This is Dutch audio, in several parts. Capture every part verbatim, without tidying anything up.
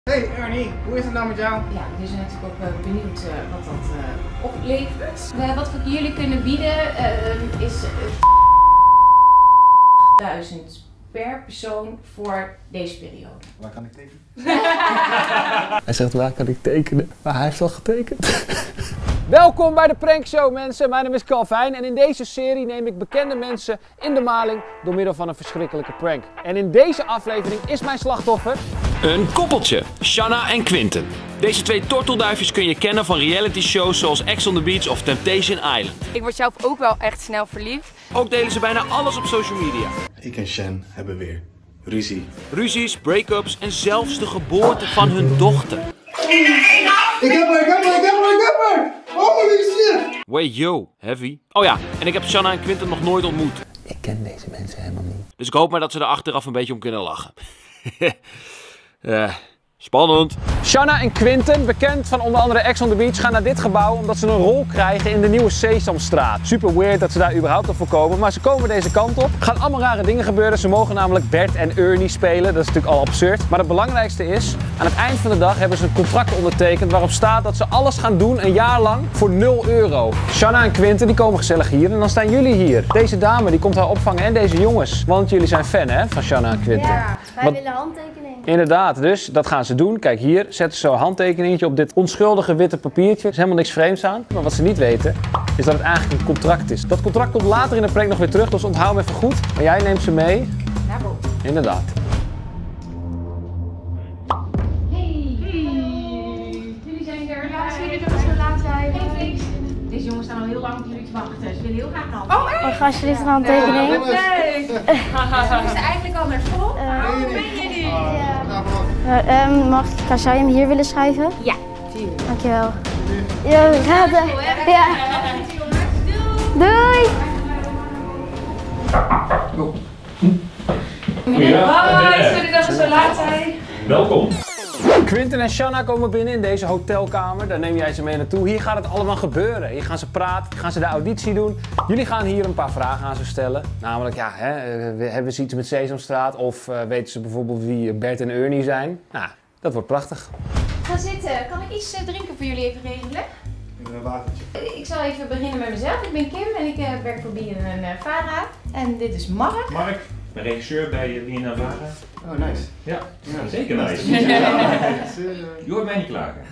Hey Ernie, hoe is het nou met jou? Ja, we zijn natuurlijk ook uh, benieuwd uh, wat dat uh, oplevert. Uh, wat we jullie kunnen bieden uh, is uh, duizend per persoon voor deze periode. Waar kan ik tekenen? Hij zegt waar kan ik tekenen, maar hij heeft al getekend. Welkom bij de Prankshow mensen, mijn naam is Calvijn en in deze serie neem ik bekende mensen in de maling door middel van een verschrikkelijke prank. En in deze aflevering is mijn slachtoffer... Een koppeltje, Shanna en Quinten. Deze twee tortelduifjes kun je kennen van reality shows zoals Ex on the Beach of Temptation Island. Ik word zelf ook wel echt snel verliefd. Ook delen ze bijna alles op social media. Ik en Shen hebben weer ruzie. Ruzies, break-ups en zelfs de geboorte van hun dochter. Ik heb haar, ik heb haar, ik heb haar, ik heb haar! Holy shit! Wait yo, heavy. Oh ja, en ik heb Shanna en Quinten nog nooit ontmoet. Ik ken deze mensen helemaal niet. Dus ik hoop maar dat ze er achteraf een beetje om kunnen lachen. uh, spannend. Shanna en Quinten, bekend van onder andere Ex on the Beach, gaan naar dit gebouw omdat ze een rol krijgen in de nieuwe Sesamstraat. Super weird dat ze daar überhaupt op voor komen, maar ze komen deze kant op. Er gaan allemaal rare dingen gebeuren. Ze mogen namelijk Bert en Ernie spelen. Dat is natuurlijk al absurd. Maar het belangrijkste is, aan het eind van de dag hebben ze een contract ondertekend waarop staat dat ze alles gaan doen een jaar lang voor nul euro. Shanna en Quinten die komen gezellig hier en dan staan jullie hier. Deze dame die komt haar opvangen en deze jongens. Want jullie zijn fan hè, van Shanna en Quinten. Ja, wij Wat... willen handtekening. Inderdaad, dus dat gaan ze doen. Kijk hier, zetten ze zo'n handtekeningetje op dit onschuldige witte papiertje. Er is helemaal niks vreemds aan. Maar wat ze niet weten, is dat het eigenlijk een contract is. Dat contract komt later in de prank nog weer terug, dus onthoud hem even goed. Maar jij neemt ze mee. Naar boven. Inderdaad. Hey! Hey! Jullie zijn er. Ja, zie jullie dat we zo laat zijn? Hey, feest. Deze jongens staan al heel lang op jullie te wachten. Ze willen heel graag een hand. Oh, echt? Oh, ga alsjeblieft een handtekening. Leuk! Ze moesten eigenlijk al naar school. Uh, Oh, ben je die? uh, um, mag ik, zou je hem hier willen schrijven? Ja, tuurlijk. Dankjewel. Ja, ga de... Ja. Doei! Hoi, sorry dat we zo laat zijn. Welkom. Quinten en Shanna komen binnen in deze hotelkamer. Daar neem jij ze mee naartoe. Hier gaat het allemaal gebeuren. Hier gaan ze praten, hier gaan ze de auditie doen. Jullie gaan hier een paar vragen aan ze stellen. Namelijk, ja, hè, hebben ze iets met Sesamstraat? Of uh, weten ze bijvoorbeeld wie Bert en Ernie zijn? Nou, dat wordt prachtig. Ga zitten. Kan ik iets uh, drinken voor jullie even regelen? Een watertje. Uh, ik zal even beginnen met mezelf. Ik ben Kim en ik uh, werk voor Bien en uh, Vara. En dit is Mark. Mark, ik ben regisseur bij uh, Bien en Vara. Oh, nice. Ja, Ja, zeker nice. Je hoort mij niet klagen.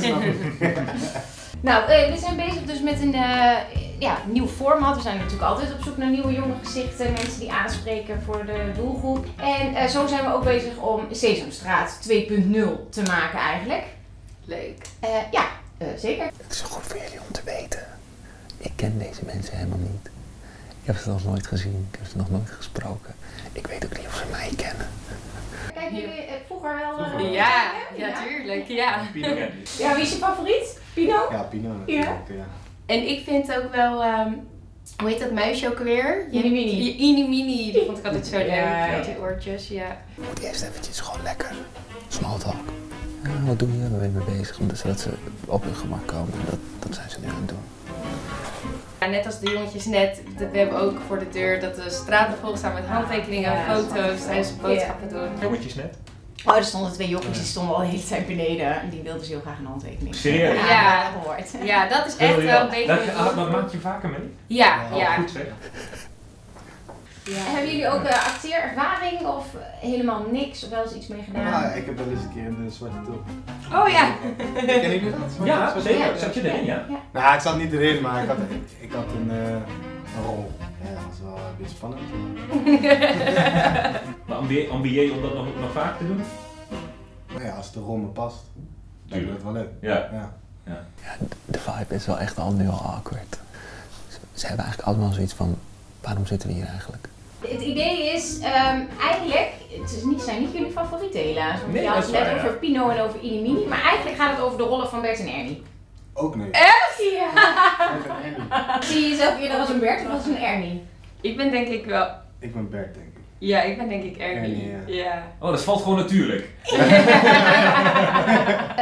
Nou, uh, we zijn bezig dus met een uh, ja, nieuw format. We zijn natuurlijk altijd op zoek naar nieuwe jonge gezichten, mensen die aanspreken voor de doelgroep. En uh, zo zijn we ook bezig om Sesamstraat twee punt nul te maken eigenlijk. Leuk. Uh, ja, uh, zeker. Het is goed voor jullie om te weten. Ik ken deze mensen helemaal niet. Ik heb ze nog nooit gezien. Ik heb ze nog nooit gesproken. Ik weet ook niet of ze mij kennen. Kijk, jullie uh, vroeger wel... Uh, Ja, ja, tuurlijk, ja. Ja, wie is je favoriet? Pino? Ja, Pino natuurlijk. Ja. Ja. En ik vind ook wel, um, hoe heet dat muisje ook weer? Inimini. Inimini, die vond ik altijd zo leuk. Ja, Met ja. die oortjes, ja. Ik moet eerst eventjes gewoon lekker small talk. Ja, wat doe je? Waar ben je mee bezig? Dus zodat ze op hun gemak komen. Dat, dat zijn ze nu aan het doen. Ja, net als de jongetjes net, we hebben ook voor de deur dat de straten vol staan met handtekeningen en Ja, foto's tijdens boodschappen doen. Jongetjes net. Oh, er stonden twee jongens die stonden al de hele tijd beneden. En die wilden dus heel graag een handtekening. Serieus? Ja, Ja. dat gehoord. Ja, dat is echt wel een beetje... Dat, een dat, doel. dat maak je vaker mee? Ja, Oh, ja. goed zeg. Ja. Hebben jullie ook uh, acteerervaring of helemaal niks? Of wel eens iets mee gedaan? Ja, ik heb wel eens een keer in de Zwarte Tulp. Oh ja. Ken jullie dat? Zwarte Ja, Tulp? zeker. Zat je erin, ja? Nou, ik zat niet erin, maar ik had, ik, ik had een, uh, een rol. Ja, dat was wel een beetje spannend. Maar ambieer, ambieer je om dat nog, nog vaak te doen? Nou ja, als de rol me past, dan vind ik het wel leuk. Ja. Ja. Ja, de vibe is wel echt al nu al awkward. Ze, ze hebben eigenlijk allemaal zoiets van, waarom zitten we hier eigenlijk? Het idee is um, eigenlijk, het is niet, zijn niet jullie favorieten helaas. Want Nee, je dat had is het net waar, over ja. Pino en over Inimini. Maar eigenlijk gaat het over de rollen van Bert en Ernie. Ook nee. Echt? Ja. Zie je jezelf eerder als een Bert of als een Ernie? Ik ben denk ik wel... Ik ben Bert, denk ik. Ja, ik ben denk ik Ernie. Ernie, ja. Ja. Oh, dat valt gewoon natuurlijk. Uh, uh,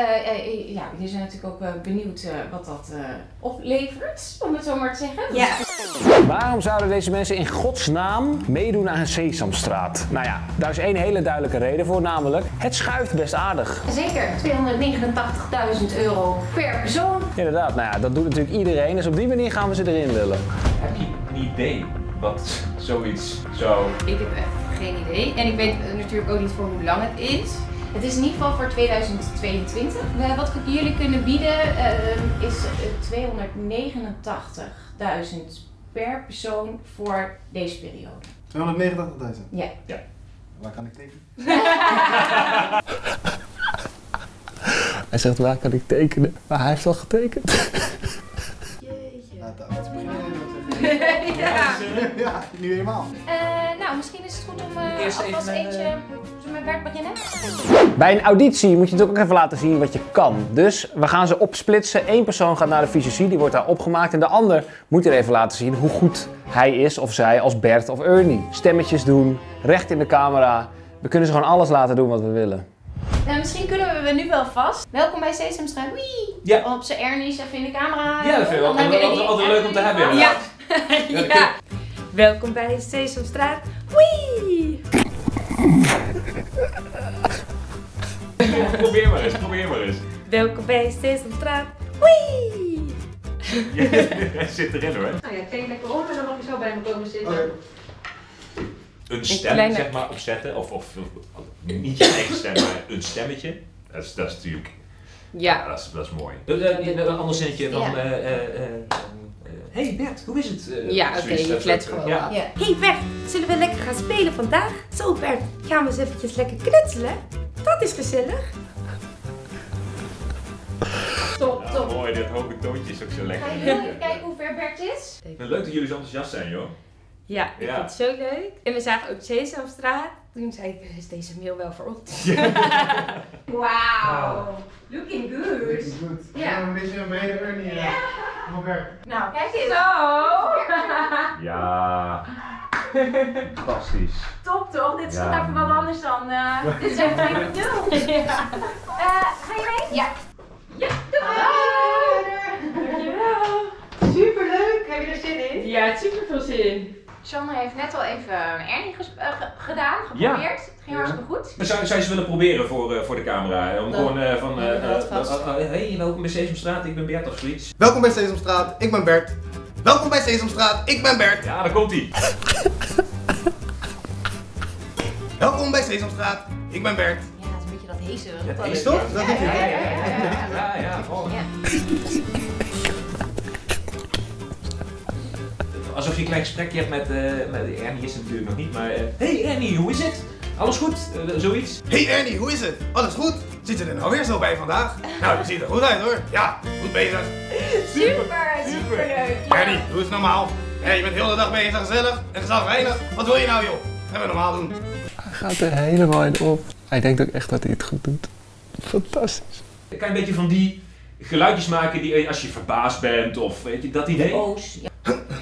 ja, jullie zijn natuurlijk ook uh, benieuwd uh, wat dat uh, oplevert, om het zo maar te zeggen. Ja. Waarom zouden deze mensen in godsnaam meedoen aan een Sesamstraat? Nou ja, daar is één hele duidelijke reden voor, namelijk het schuift best aardig. Zeker, tweehonderdnegenentachtigduizend euro per persoon. Inderdaad, nou ja, dat doet natuurlijk iedereen, dus op die manier gaan we ze erin willen. Heb je een idee wat zoiets zou... Ik heb echt geen idee. En ik weet natuurlijk ook niet voor hoe lang het is. Het is in ieder geval voor tweeduizend tweeëntwintig. Uh, wat jullie kunnen bieden uh, is tweehonderdnegenentachtigduizend per persoon voor deze periode. tweehonderdnegenentachtigduizend? Ja. Ja. Waar kan ik tekenen? Hij zegt, waar kan ik tekenen? Maar hij heeft al getekend. Jeetje. Laat de arts beginnen. Ja. Ja, nu eenmaal. Uh, nou, misschien is het goed om uh, Eerst alvast even, eentje... uh... Zullen we met werk beginnen? Bij een auditie moet je natuurlijk ook even laten zien wat je kan. Dus we gaan ze opsplitsen. Eén persoon gaat naar de fysiologie, die wordt daar opgemaakt. En de ander moet er even laten zien hoe goed hij is of zij als Bert of Ernie. Stemmetjes doen, recht in de camera. We kunnen ze gewoon alles laten doen wat we willen. Nou, misschien kunnen we nu wel vast. Welkom bij Sesamstraat. Wee! Ja. Op zijn Ernie's even in de camera. Ja, dat vind ik Dan altijd, willen altijd, die altijd leuk om te hebben. Ernie- Ja. inderdaad. Ja. Welkom bij Sesamstraat. Wee! Probeer maar eens, probeer maar eens. Welkom bij Sesamstraat. Wee! Hij zit erin hoor. Nou ja, kijk lekker om en dan mag je zo bij me komen zitten. Oké. Een stem kleine- zeg maar opzetten, of, of, of niet je eigen stem, maar een stemmetje. Dat is, dat is natuurlijk, ja, Ja. dat is, dat is mooi. Uh, uh, een ander zinnetje van, Ja. uh, uh, uh, hey Bert, hoe is het? Uh, Ja, oké, zoiets, je dat klets soort, gewoon. Ja. Ja. Hey Bert, zullen we lekker gaan spelen vandaag? Zo Bert, gaan we eens eventjes lekker knutselen? Dat is gezellig. Top, Ja, top. mooi, dit hoge toontje is ook zo lekker. Ga je heel even kijken hoe ver Bert is? Leuk dat jullie zo enthousiast zijn joh. Ja, ik Ja. vind het zo leuk. En we zagen ook Sesamstraat. Toen zei ik, is deze mail wel voor ons? Wauw. Looking good. Goed. Ja. Een beetje een brede Ernie. Ja. Nou, kijk eens. Zo! Ja, fantastisch. Top toch? Dit is Ja. toch even wat anders dan... Uh, dit is echt twee punt nul. Ja. Uh, ga je mee? Ja. Ja, doei! Dankjewel. Superleuk, heb je er zin in? Ja, het super veel zin. Shanna heeft net al even Ernie ges- uh, ge- gedaan, geprobeerd. Het ging hartstikke goed. Maar zou, zou je ze willen proberen voor, uh, voor de camera? Om Dan- gewoon uh, van, uh, Ja, dat uh, vast. uh, uh, hey, welkom bij Sesamstraat, ik ben Bert of zoiets. Welkom bij Sesamstraat, ik ben Bert. Welkom bij Sesamstraat, ik ben Bert. Ja, daar komt hij. Welkom bij Sesamstraat, ik ben Bert. Ja, het is een beetje dat hezen. Dat wel is leuk, toch? hè? Dat Ja, is het. ja, ja, ja, ja, ja. Ja, ja. Oh. Ja. Alsof je een klein gesprekje hebt met, uh, met Ernie is het natuurlijk nog niet, maar uh, hey Ernie, hoe is het? Alles goed? Uh, zoiets? Hey Ernie, hoe is het? Alles goed? Zit je er nou weer zo bij vandaag? Nou, je ziet er goed uit hoor. Ja, goed bezig. Super, super leuk. Ja. Ernie, doe eens normaal. Hé, je bent heel de dag bezig gezellig en gezellig. Wat wil je nou joh? Even normaal doen. Hij gaat er helemaal in op. Hij denkt ook echt dat hij het goed doet. Fantastisch. Kan je een beetje van die geluidjes maken die als je verbaasd bent of weet je, dat idee? Boos. Ja.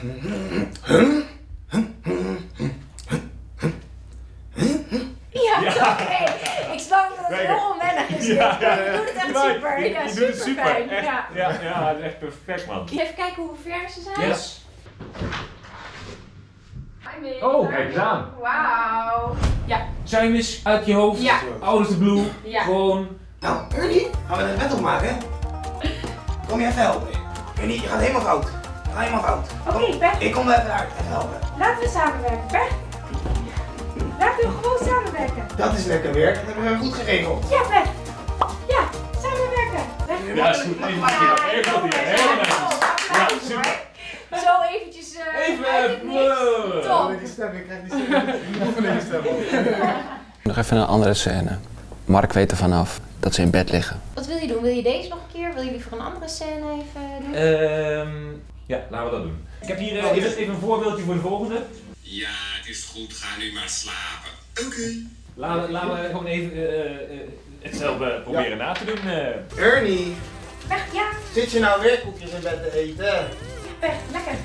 Ja, Ja. oké. Ik snap dat het Kijk. heel onwennig is. Ja, ja, Je doet het echt Maar super. Je, Ja, je super doet het super. fijn. Echt, Ja. ja, ja, het is echt perfect man. Even kijken hoe ver ze zijn. Yes. Hi, Oh, kijk eens aan. Wauw. Zou je hem eens uit je hoofd, Ja. out of the blue, Ja. gewoon... Nou, Ernie, gaan we het bed opmaken? Kom je even helpen? Ernie, je gaat helemaal fout. Je gaat helemaal fout. Oké Bert, Ik kom er even uit, even helpen. laten we samenwerken Bert. Laten we gewoon samenwerken. Dat is lekker werk, dat hebben we goed geregeld. Ja Bert. Ja, samenwerken. Bert. Ja, is goed. Even goed hier. Even goed hier. Heel netjes. Ja, super. Zo eventjes. Uh, Even, uit het eh, niks. wow. Top. Die stem, ik krijg die stem. Die oefeningsstem op. Nog even een andere scène. Mark weet er vanaf dat ze in bed liggen. Wat wil je doen? Wil je deze nog een keer? Wil je liever een andere scène even doen? Ehm, ja, laten we dat doen. Ik heb hier uh, even, even een voorbeeldje voor de volgende. Ja, het is goed, ga nu maar slapen. Oké. Laten, laten we gewoon even uh, uh, hetzelfde proberen na te doen. Uh. Ernie, Bert, ja. zit je nou weer koekjes in bed te eten? Bert, lekker.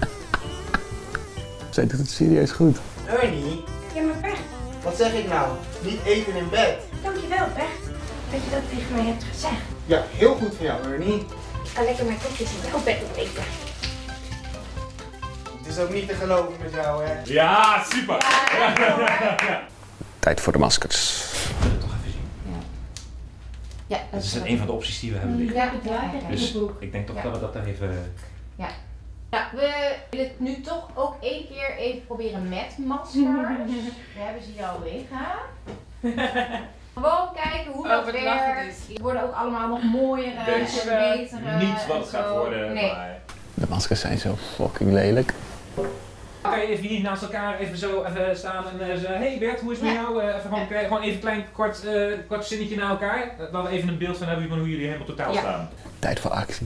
Zij doet het serieus goed. Ernie, Ja maar Bert, wat zeg ik nou? Niet eten in bed. dankjewel Bert. Dat je dat tegen mij hebt gezegd. Ja, heel goed van jou, Ernie. Ik ga lekker mijn koekjes in jouw bed eten. Het is ook niet te geloven met jou, hè? Ja, super! Ja, ja, ja. Tijd voor de maskers. Ik wil het toch even zien. Ja, Dat is een van de opties die we hebben liggen. Ja, ja, ja. Dus ik denk toch Ja. dat we dat daar even... Ja. Nou, we willen het nu toch ook één keer even proberen met maskers. We hebben ze hier al liggen. Gewoon kijken hoe dat Oh, wat lachen werkt. Die worden ook allemaal nog mooier en Deze betere. niet wat het gaat zo. worden, Nee. maar... De maskers zijn zo fucking lelijk. Kan je even hier naast elkaar even zo even staan en uh, zeggen, hey Bert, hoe is het met Ja. jou? Uh, even gewoon, ja. gewoon even een klein kort, uh, kort zinnetje naar elkaar. Uh, dat we even een beeld van hebben van hoe jullie helemaal totaal Ja. staan. Tijd voor actie.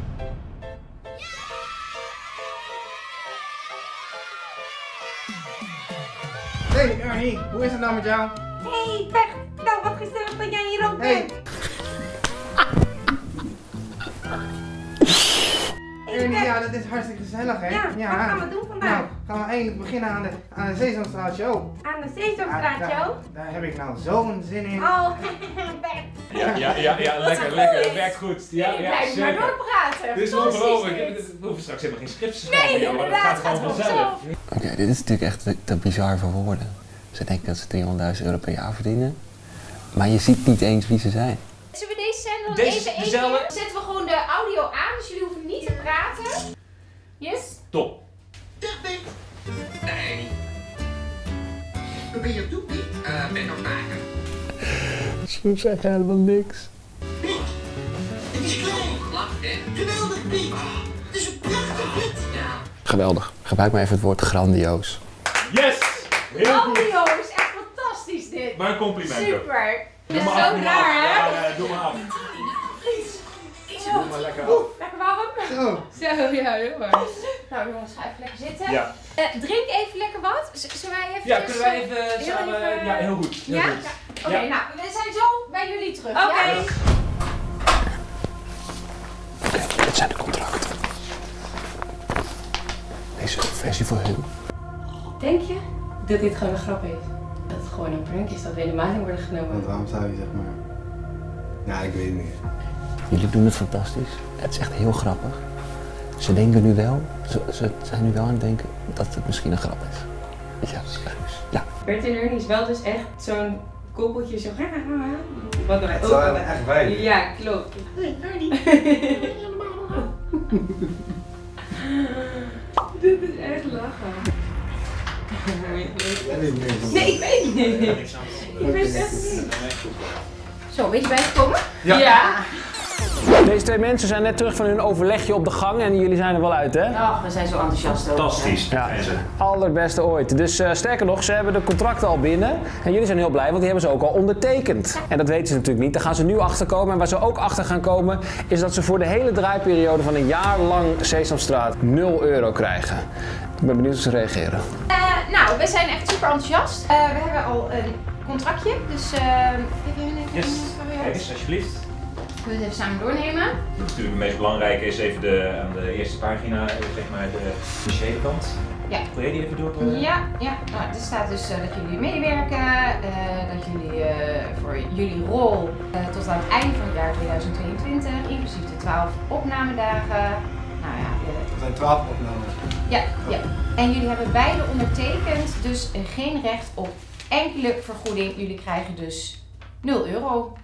Hey Ernie, hoe is het nou met jou? Hey Bert, nou wat gezellig dat jij hier ook Hey. bent. Ernie, ja, dat is hartstikke gezellig, hè? Ja, wat gaan we doen vandaag? Nou, gaan we eindelijk beginnen aan de, aan de Sesamstraat Show. Aan de Sesamstraat daar, Show? daar heb ik nou zo'n zin in. Oh, Bert. Ja, ja, ja, ja lekker, lekker. Dat werkt goed. Ja, Ik ja, blijf maar zeker. doorpraten. Dit is Fantastisch ongelooflijk. dit. We hoeven straks helemaal geen scripts te schrijven, Nee, joh, maar dat inderdaad, gaat gewoon gaat vanzelf. Oké, dit is natuurlijk echt te, te bizar voor woorden. Ze denken dat ze driehonderdduizend euro per jaar verdienen. Maar je ziet niet eens wie ze zijn. Zullen we deze scène dan Deze even één dezelfde? keer? Zetten we gewoon de audio aan, dus jullie hoeven niet te praten. Yes? Top. Nee. Wat ben je aan het doen, Piet? Uh, ben nog maken. Ze zeggen helemaal niks. Piet, het is klein. Lach, hè? Geweldig, Piet. Het is een prachtig Piet. Ja. Geweldig. Gebruik maar even het woord grandioos. Yes! Heel goed. Audio is echt fantastisch dit. Maar een compliment. Super. Dit is Doe zo maar af, doe maar raar, af. hè? Ja, ja, doe maar af. Doe maar lekker af. Lekker warm? Zo. Zo, ja, heel warm. Nou jongens, ga even lekker zitten. Ja. Uh, drink even lekker wat. Z- Zullen wij even... Ja, kunnen wij even heel samen... even- Ja, heel goed. Heel Ja? goed. Ja. Oké, Ja. nou, we zijn zo bij jullie terug. Oké. Ja? Oké, dit zijn de contracten. Deze is een versie voor hun. Denk je dat dit gewoon een grap is? Dat het gewoon een prank is, dat we helemaal niet worden genomen? Want waarom zou je, zeg maar... Nou, ik weet het niet. Jullie doen het fantastisch. Het is echt heel grappig. Ze denken nu wel, ze, ze zijn nu wel aan het denken dat het misschien een grap is. Ja, ja. Bert en Ernie is wel dus echt zo'n koppeltje zo... Wat wij Het ook zou altijd- echt wij. Ja, klopt. Hey, Ernie. Dit is echt lachen. Nee, ik weet het niet. Ik weet het echt niet. Zo, weet je bijgekomen? Ja. Ja. Deze twee mensen zijn net terug van hun overlegje op de gang en jullie zijn er wel uit, hè? Ach, we zijn zo enthousiast over. Fantastisch. Ja, allerbeste ooit. Dus uh, sterker nog, ze hebben de contracten al binnen. En jullie zijn heel blij, want die hebben ze ook al ondertekend. En dat weten ze natuurlijk niet. Daar gaan ze nu achter komen. En waar ze ook achter gaan komen, is dat ze voor de hele draaiperiode van een jaar lang Sesamstraat nul euro krijgen. Ik ben benieuwd hoe ze reageren. Uh, nou, we zijn echt super enthousiast. Uh, we hebben al een contractje, dus uh, even hun even Yes. een Kijk variant. eens, alsjeblieft. Zullen we het even samen doornemen? Natuurlijk het meest belangrijke is even de, aan de eerste pagina, zeg maar de financiële kant. Ja. Wil jij die even door? Uh... Ja, ja. Nou, er staat dus uh, dat jullie meewerken, uh, dat jullie uh, voor jullie rol uh, tot aan het einde van het jaar tweeduizend tweeëntwintig, inclusief de twaalf opnamedagen. Nou ja, uh, Er zijn twaalf opnames. ja, ja. En jullie hebben beide ondertekend, dus uh, geen recht op enkele vergoeding. Jullie krijgen dus nul euro.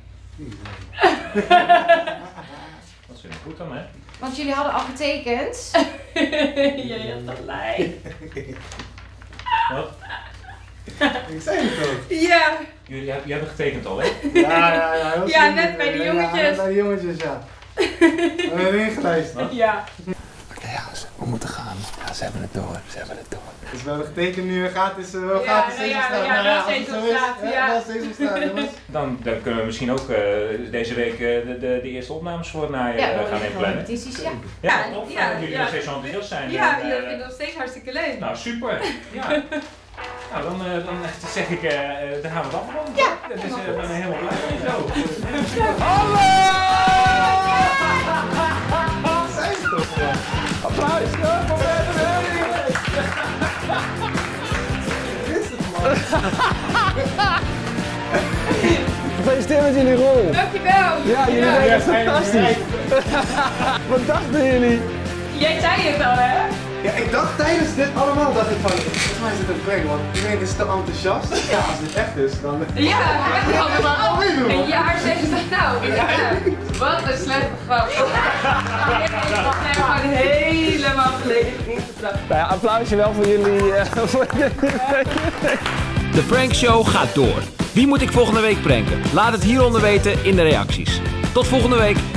Dat is weer goed dan, hè? Want jullie hadden al getekend. Jij hebt gelijk. Wat? Ik zei het toch? Ja. Jullie hebben, jij hebt getekend al, hè? Ja, ja, ja. heel Ja, simpel. net bij de Ja, jongetjes. net bij de jongetjes, ja. We hebben erin geluisterd. Ja. Oké, ja, ze- we moeten gaan. Ja, ze hebben het door. Ze hebben het door. Dus we hebben getekend nu gratis, uh, wel Ja, gratis nou ja, Sesamstraat. ja, Nou wel als het zo is, Sesamstraat, hè, ja. wel Sesamstraat, jongens. Dan, dan kunnen we misschien ook uh, deze week uh, de, de, de eerste opnames voor naar Ja, uh, we gaan inplannen. repetities, ja. Ja, Ja, tof. ja, Dat jullie ja. nog steeds zo enthousiast zijn. Ja, En, dat uh, vind ik nog steeds hartstikke leuk. Nou, super. Ja. Nou, dan, uh, dan zeg ik, uh, uh, dan gaan we het afronden. Ja. Dat is, uh, ik ben er helemaal blij mee zo. Dat zijn ze toch gewoon. Applaus voor Bert en Ernie! Gefeliciteerd met jullie rol! Dankjewel. Ja, jullie deden het fantastisch! Wat dachten jullie? Jij zei het al, hè? Ja, ik dacht tijdens dit allemaal dat ik van, volgens mij is het een prank, want iedereen is te enthousiast. Ja, als dit echt is, dan... Ja, we hadden wel een jaar zeggen ze nou. Ja. Wat een slechte grap. Ik heb gewoon helemaal volledig niet getrapt. Nou ja, applausje wel voor jullie. Uh, voor de prankshow gaat door. Wie moet ik volgende week pranken? Laat het hieronder weten in de reacties. Tot volgende week.